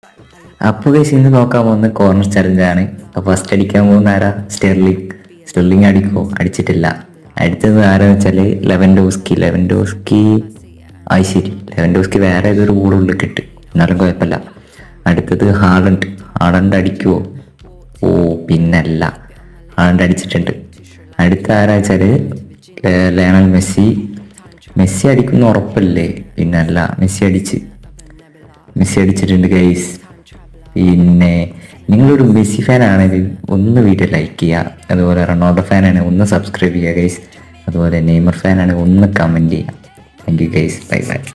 അപ്പോൾ ഗൈസ് ഇന്ന് നോക്കാൻ പോകുന്ന കോർണർ ചലഞ്ചാണ്. അപ്പോൾ ഫസ്റ്റ് അടിക്കാൻ പോകുന്ന ആരാ? സ്റ്റെർലിംഗ് അടിക്കോ? അടിച്ചിട്ടില്ല. അടുത്തത് ആരാന്ന് വെച്ചാൽ ലെവൻഡോസ്കി. ശരി, ലെവൻഡോസ്കി വേറെ ഏതൊരു ഗോളുള്ളിൽ കിട്ടും, എന്നാലും കുഴപ്പമില്ല. അടുത്തത് ഹാളണ്ട് അടിക്കുവോ? ഓ പിന്നല്ല, ഹാളണ്ട് അടിച്ചിട്ടുണ്ട്. അടുത്ത ആരാ വെച്ചാൽ ലയണൽ മെസ്സി അടിക്കുന്ന ഉറപ്പല്ലേ? പിന്നല്ല, മെസ്സി അടിച്ചിട്ടുണ്ട് ഗൈസ്. പിന്നെ നിങ്ങളൊരു മെസ്സി ഫാൻ ആണെങ്കിൽ ഒന്ന് വീഡിയോ ലൈക്ക് ചെയ്യുക. അതുപോലെ റൊണാൾഡോ ഫാൻ ആണെങ്കിൽ ഒന്ന് സബ്സ്ക്രൈബ് ചെയ്യുക ഗൈസ്. അതുപോലെ നെയ്മർ ഫാൻ ആണെങ്കിൽ ഒന്ന് കമൻറ്റ് ചെയ്യുക. Thank you guys, bye by.